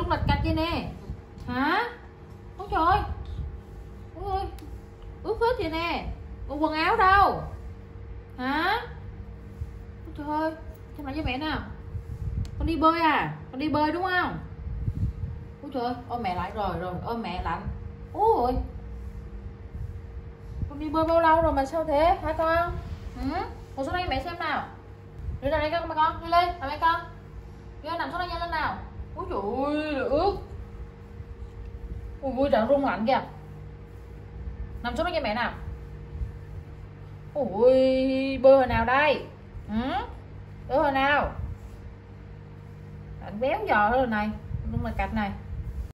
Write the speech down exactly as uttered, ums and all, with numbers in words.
rung lạch cạch vậy nè. Hả? Ôi trời ơi. Ôi ơi. Ướt hết vậy nè. Còn quần áo đâu? Hả? Ôi trời ơi. Xem lại với mẹ nào. Con đi bơi à? Con đi bơi đúng không? Ôi trời ơi. Ôm mẹ lại rồi rồi. Ôm mẹ lạnh. Ôi. Con đi bơi bao lâu rồi mà sao thế hả con? Ừ? Ngồi xuống đây mẹ xem nào. Đi ra đây con, con đi lên, làm đây con. Đi nằm xuống đây nhanh lên nào. Ôi trời ơi, ướt. Ui ui trời rung lạnh kìa. Nằm xuống đây cho mẹ nào. Ui bơi hồi nào đây? Ừ? Bơi hồi nào? Anh béo giò rồi này, rung là cạch này.